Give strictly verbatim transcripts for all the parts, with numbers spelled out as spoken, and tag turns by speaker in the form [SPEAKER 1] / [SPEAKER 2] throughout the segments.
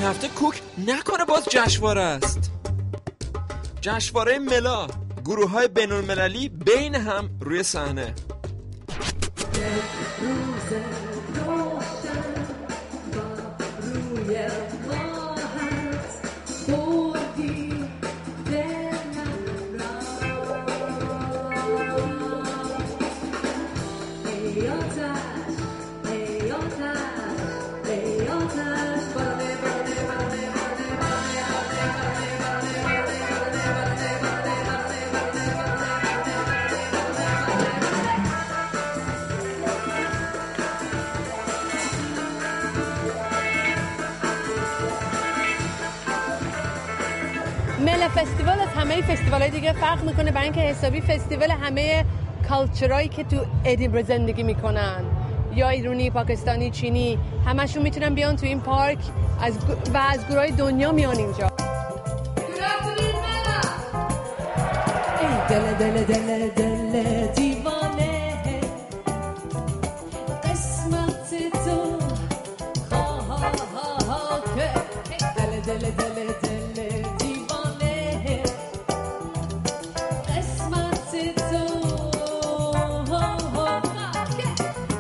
[SPEAKER 1] هفته کوک نکنه باز جشنواره است. جشنواره ملا، گروه‌های بین‌المللی بین هم روی صحنه.
[SPEAKER 2] ملا فستیوال از همه فستیوال‌های دیگه فرق میکنه برای اینکه حسابی فستیوال همه کالچرایی که تو ادینبرو زندگی میکنن، یا ایرانی، پاکستانی، چینی، همشون میتونن بیان تو این پارک از و از گروهای دنیا میان اینجا. ای دل دل دل دل دیوانه قسمت تو ها ها ها که دل دل دل دل دیوانه قسمت تو ها ها که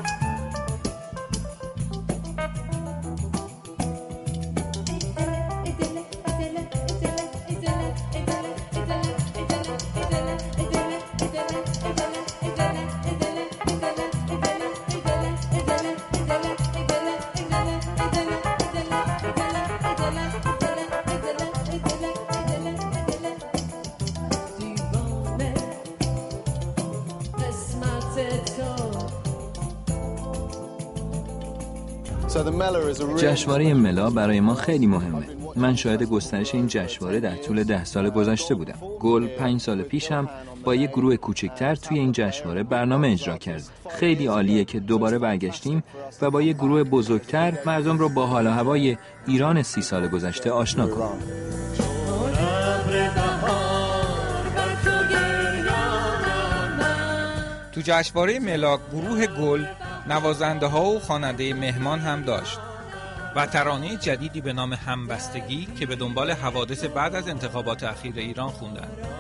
[SPEAKER 3] جشنواره ملا برای ما خیلی مهمه. من شاهد گسترش این جشنواره در طول ده سال گذشته بودم. گل پنج سال پیش هم با یک گروه کوچکتر توی این جشنواره برنامه اجرا کرد. خیلی عالیه که دوباره برگشتیم و با یک گروه بزرگتر مردم رو با حال و هوای ایران سی سال گذشته آشنا کنیم.
[SPEAKER 4] تو جشنواره ملا گروه گل نوازنده ها و خواننده مهمان هم داشت و ترانه جدیدی به نام همبستگی که به دنبال حوادث بعد از انتخابات اخیر ایران خوندن.